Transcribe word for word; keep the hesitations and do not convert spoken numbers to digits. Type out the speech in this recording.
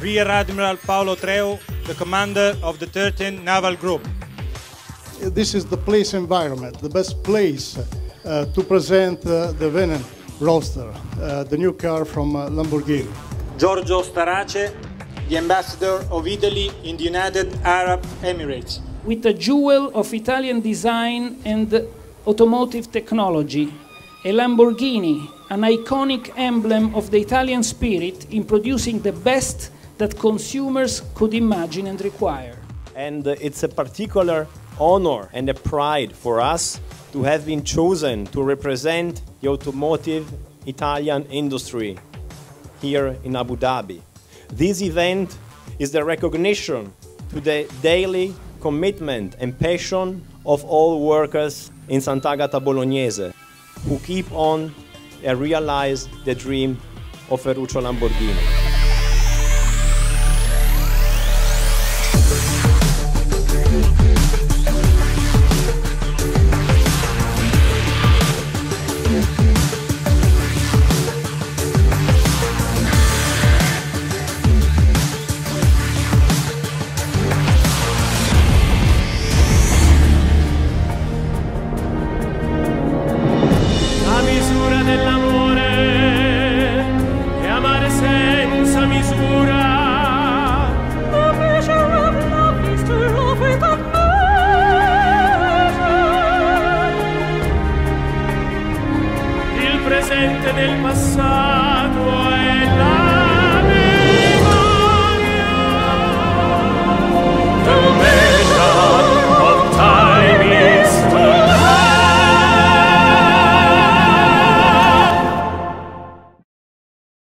Rear Admiral Paolo Treu, the commander of the thirteenth Naval Group. This is the place environment, the best place uh, to present uh, the Venen Roadster, uh, the new car from uh, Lamborghini. Giorgio Starace, the ambassador of Italy in the United Arab Emirates. With a jewel of Italian design and automotive technology, a Lamborghini, an iconic emblem of the Italian spirit in producing the best that consumers could imagine and require. And it's a particular honor and a pride for us to have been chosen to represent the automotive Italian industry here in Abu Dhabi. This event is the recognition to the daily commitment and passion of all workers in Sant'Agata Bolognese who keep on and realize the dream of Ferruccio Lamborghini. Presente del passato